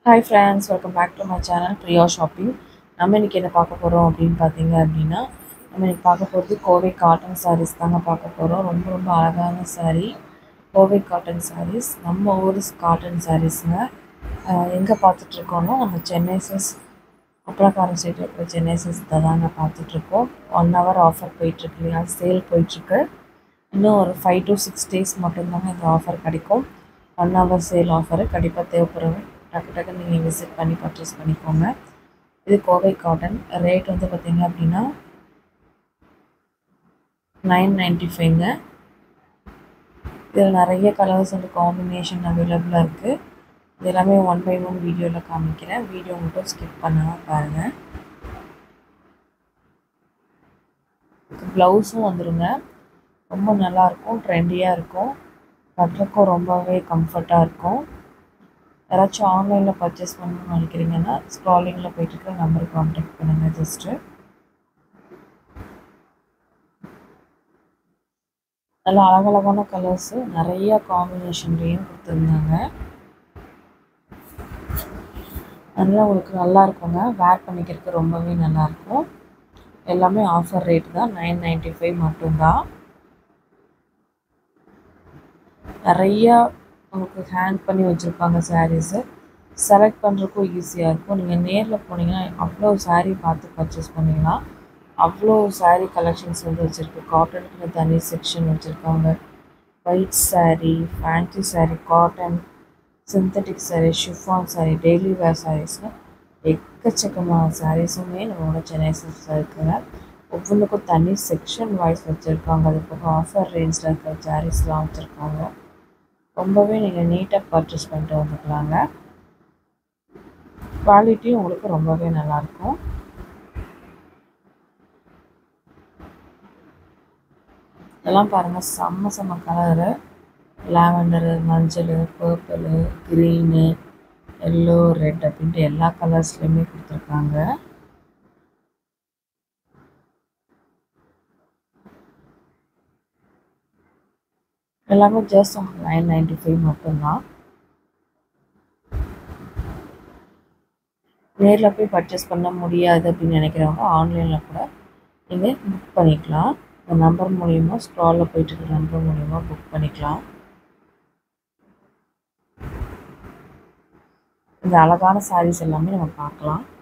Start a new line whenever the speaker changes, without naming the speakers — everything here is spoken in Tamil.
Hi friends, welcome back to my channel Priya Shopping. நம்ம இன்னைக்கு என்ன பார்க்க போறோம் அப்படின்னு பார்த்தீங்க அப்படின்னா நம்ம இன்னைக்கு பார்க்க போகிறது கோவை காட்டன் sarees தாங்க பார்க்க போறோம். ரொம்ப ரொம்ப அழகான saree கோவை காட்டன் sarees. நம்ம ஊர் காட்டன் sareesங்க. எங்கே பார்த்துட்டு இருக்கோம்னா நம்ம சென்னை சில்க்ஸ் அப்ளகாரம் சைடு இருக்கிற சென்னை சில்க்ஸ் தாங்க பார்த்துட்டு இருக்கோம். 1 hour ஆஃபர் போயிட்டு இருக்கு இல்லையா, சேல் போயிட்டு இருக்கு. இன்னும் ஒரு 5 to 6 days மட்டும்தாங்க இந்த ஆஃபர் கிடைக்கும். 1 hour சேல் ஆஃபர் கண்டிப்பாக தேவைப்படுறவங்க டக்கு நீங்கள் விசிட் பண்ணி பர்ச்சேஸ் பண்ணிக்கோங்க. இது கோவை காட்டன். ரேட் வந்து பார்த்தீங்க அப்படின்னா 995ங்க. இதில் நிறைய கலர்ஸ் அண்ட் காம்பினேஷன் அவைலபிளாக இருக்குது. இது எல்லாமே 1 by 1 வீடியோவில் காமிக்கிறேன். வீடியோ மட்டும் ஸ்கிப் பண்ணாமல் பாருங்கள். ப்ளவுஸும் வந்துடுங்க. ரொம்ப நல்லாயிருக்கும், ட்ரெண்டியாக இருக்கும், கட்டுறக்கும் ரொம்பவே கம்ஃபர்ட்டாக இருக்கும். யாராச்சும் ஆன்லைனில் பர்ச்சேஸ் பண்ணணும்னு நினைக்கிறீங்கன்னா ஸ்க்ராலிங்கில் போயிட்டுருக்க நம்பருக்கு கான்டாக்ட் பண்ணுங்கள். ஜஸ்ட்டு நல்லா அழகழகான கலர்ஸு நிறைய காம்பினேஷன்லேயும் கொடுத்துருந்தாங்க. அதனால் உங்களுக்கு நல்லா இருக்குங்க, வேர் பண்ணிக்கிறதுக்கு ரொம்பவே நல்லாயிருக்கும். எல்லாமே ஆஃபர் ரேட் தான், 995 மட்டும்தான். நிறையா உங்களுக்கு ஹேங் பண்ணி வச்சுருப்பாங்க சாரீஸு. செலக்ட் பண்ணுறதுக்கும் ஈஸியாக இருக்கும். நீங்கள் நேரில் போனீங்கன்னா அவ்வளோ saree பார்த்து பர்ச்சேஸ் பண்ணிங்கன்னா அவ்வளோ saree கலெக்ஷன்ஸ் வந்து வச்சுருக்கு. காட்டனுக்கு தனி செக்ஷன் வச்சுருக்காங்க. White saree, fancy saree, cotton, synthetic saree, chiffon saree, daily wear சாரீஸ்னு எக்கச்சக்கமான சாரீஸுமே நம்மளோட சென்னை சில்க்ஸில் இருக்குங்க. ஒவ்வொன்றுக்கும் தனி செக்ஷன் வைஸ் வச்சுருக்காங்க. அது போக ஆஃபர் ரேஞ்சில் இருக்கிற சாரீஸ்லாம் வச்சுருக்காங்க. ரொம்பவே நீங்கள் நீட்டாக பர்ச்சேஸ் பண்ணிட்டு வந்துக்கலாங்க. குவாலிட்டியும் உங்களுக்கு ரொம்பவே நல்லாயிருக்கும். இதெல்லாம் பாருங்கள், செம்ம கலரு. லாவெண்டரு, மஞ்சள், பர்பிள், க்ரீனு, எல்லோ, ரெட் அப்படின்ட்டு எல்லா கலர்ஸ்லையுமே கொடுத்துருக்காங்க. எல்லாமே ஜஸ்ட் 995 மட்டும்தான். நேரில் போய் பர்ச்சேஸ் பண்ண முடியாது அப்படின்னு நினைக்கிறவங்க ஆன்லைனில் கூட நீங்கள் புக் பண்ணிக்கலாம். இந்த நம்பர் மூலிமா, ஸ்க்ராலில் போயிட்டு இருக்கிற நம்பர் மூலிமா புக் பண்ணிக்கலாம். இந்த அழகான சாரீஸ் எல்லாமே நம்ம பார்க்கலாம்.